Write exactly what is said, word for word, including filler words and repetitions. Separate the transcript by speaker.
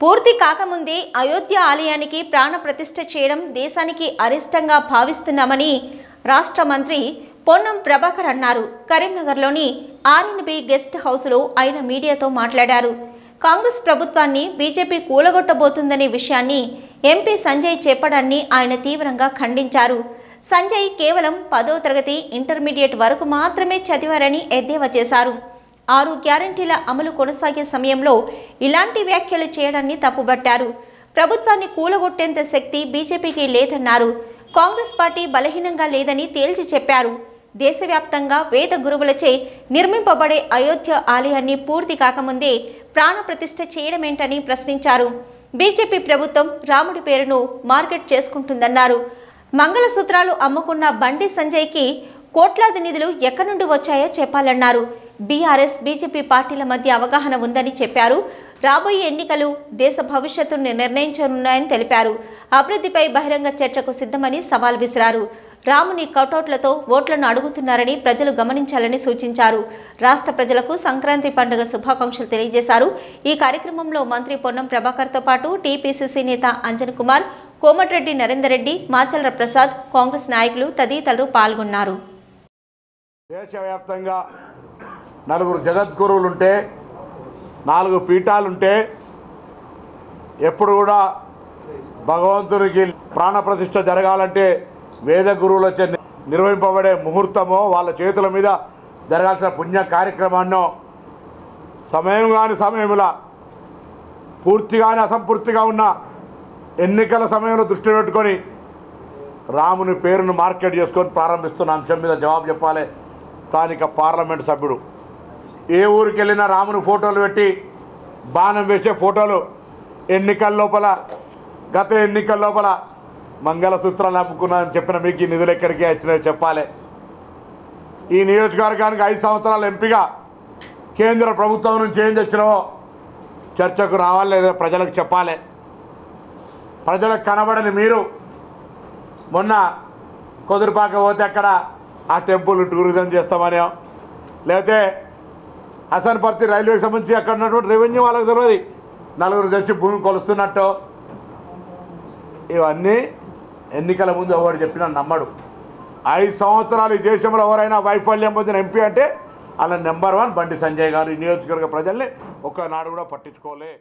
Speaker 1: పూర్తి కాకముందే అయోధ్య ఆలయానికి ప్రాణ ప్రతిష్ఠ చేయడం దేశానికి అరిష్టంగా భావిస్తున్నామని రాష్ట్ర మంత్రి పొన్నం ప్రభాకర్ అన్నారు. కరీంనగర్లోని ఆర్ఎన్బి గెస్ట్ హౌస్లో ఆయన మీడియాతో మాట్లాడారు. కాంగ్రెస్ ప్రభుత్వాన్ని బీజేపీ కూలగొట్టబోతుందనే విషయాన్ని ఎంపీ సంజయ్ చెప్పడాన్ని ఆయన తీవ్రంగా ఖండించారు. సంజయ్ కేవలం పదో తరగతి ఇంటర్మీడియట్ వరకు మాత్రమే చదివారని ఎద్దేవా చేశారు. ఆరు గ్యారంటీల అమలు కొనసాగే సమయంలో ఇలాంటి వ్యాఖ్యలు చేయడాన్ని తప్పుబట్టారు. ప్రభుత్వాన్ని కూలగొట్టేంత శక్తి బీజేపీకి లేదన్నారు. కాంగ్రెస్ పార్టీ బలహీనంగా లేదని తేల్చి చెప్పారు. దేశవ్యాప్తంగా వేద గురువులచే నిర్మింపబడే అయోధ్య ఆలయాన్ని పూర్తి కాకముందే ప్రాణ ప్రతిష్ఠ చేయడమేంటని ప్రశ్నించారు. బీజేపీ ప్రభుత్వం రాముడి పేరును మార్కెట్ చేసుకుంటుందన్నారు. మంగళసూత్రాలు అమ్ముకున్న బండి సంజయ్కి కోట్లాది నిధులు ఎక్కడి నుండి వచ్చాయో చెప్పాలన్నారు. బీఆర్ఎస్ బీజేపీ పార్టీల మధ్య అవగాహన ఉందని చెప్పారు. రాబోయే ఎన్నికలు దేశ భవిష్యత్తును నిర్ణయించనున్నాయని తెలిపారు. అభివృద్ధిపై బహిరంగ చర్చకు సిద్ధమని సవాల్ విసిరారు. రాముని కటౌట్లతో ఓట్లను అడుగుతున్నారని ప్రజలు గమనించాలని సూచించారు. రాష్ట్ర ప్రజలకు సంక్రాంతి పండుగ శుభాకాంక్షలు తెలియజేశారు. ఈ కార్యక్రమంలో మంత్రి పొన్నం ప్రభాకర్తో పాటు టీపీసీసీ నేత అంజన్ కుమార్, కోమటిరెడ్డి నరేందర్ రెడ్డి, మాచల్ర ప్రసాద్, కాంగ్రెస్ నాయకులు తదితరులు పాల్గొన్నారు.
Speaker 2: దేశవ్యాప్తంగా నలుగురు జగద్గురువులుంటే, నాలుగు పీఠాలుంటే ఎప్పుడు కూడా భగవంతునికి ప్రాణప్రతిష్ఠ జరగాలంటే వేద గురువులచే నిర్వహింపబడే ముహూర్తమో వాళ్ళ చేతుల మీద జరగాల్సిన పుణ్య కార్యక్రమాన్నో సమయం కాని సమయంలో పూర్తిగానే అసంపూర్తిగా ఉన్న ఎన్నికల సమయంలో దృష్టి పెట్టుకొని రాముని పేరును మార్కెట్ చేసుకొని ప్రారంభిస్తున్న అంశం మీద జవాబు చెప్పాలి స్థానిక పార్లమెంటు సభ్యుడు. ఏ ఊరికి వెళ్ళినా రాముని ఫోటోలు పెట్టి బాణం వేసే ఫోటోలు, ఎన్నికల లోపల గత ఎన్నికల లోపల మంగళసూత్రాలు అమ్ముకున్నానని చెప్పిన మీకు ఈ నిధులు ఎక్కడికి వచ్చినాయో చెప్పాలి. ఈ నియోజకవర్గానికి ఐదు సంవత్సరాల ఎంపీగా కేంద్ర ప్రభుత్వం నుంచి ఏం తెచ్చినావో చర్చకు రావాలి, లేదా ప్రజలకు చెప్పాలి. ప్రజలకు కనబడని మీరు మొన్న కుదురుపాక పోతే అక్కడ ఆ టెంపుల్ టూరిజం చేస్తామని, లేకపోతే హసన్పర్తి రైల్వేకి సంబంధించి అక్కడ ఉన్నటువంటి రెవెన్యూ వాళ్ళకి తెలియదు నలుగురు తెచ్చి భూమి కొలుస్తున్నట్టు. ఇవన్నీ ఎన్నికల ముందు ఎవరు చెప్పినా నమ్మడు. ఐదు సంవత్సరాలు ఈ దేశంలో ఎవరైనా వైఫల్యం పొందిన ఎంపీ అంటే అలా నెంబర్ వన్ బండి సంజయ్ గారు. ఈ నియోజకవర్గ ప్రజల్ని ఒక్కనాడు కూడా పట్టించుకోలే.